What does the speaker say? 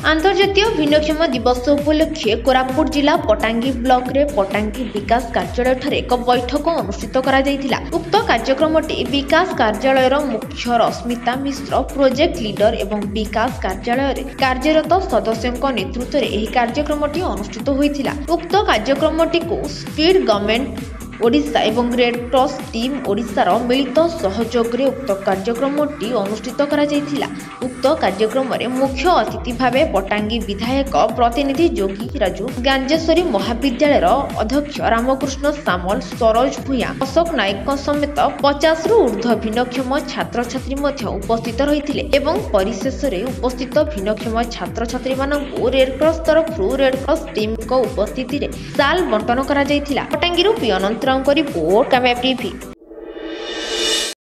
आंतर्जातीय भिन्नक्षम दिवस उपलक्षे कोरापुट जिला पटांगी ब्लॉक रे पटांगी विकास कार्यालय ठारे एक बैठक अनुष्ठित करा जायतिला। उक्त कार्यक्रमटी विकास कार्यालयर मुख्य रश्मिता मिश्र प्रोजेक्ट लीडर एवं विकास कार्यालय रे कार्यरत सदस्यों नेतृत्व में यह कार्यक्रमटी अनुष्ठित होइतिला। उक्त कार्यक्रमटी को स्पीड गवर्नमेंट ओडिशा एवं रेड क्रॉस टीम ओडिशार मिलित सहयोग रे उक्त कार्यक्रमटी अनुष्ठित करा जायतिला। उक्त कार्यक्रम रे मुख्य अतिथि भावे पटांगी विधायक प्रतिनिधि जोगी राजू, गांजेश्वरी महाविद्यालय अध्यक्ष रामकृष्ण सामल, सरोज भूया, अशोक नायक समेत 50 रु ऊर्ध्व भिन्नक्षम छात्र छात्री उपस्थित रही एवं परिशेष रे उपस्थित भिन्नक्षम छात्र छात्री मानकु रेड क्रॉस तरफ रेड क्रॉस टीम को उपस्थिति रे साल बंटन करा जायतिला। पटांगी पियनंतर रिपोर्ट कामयाब टीवी।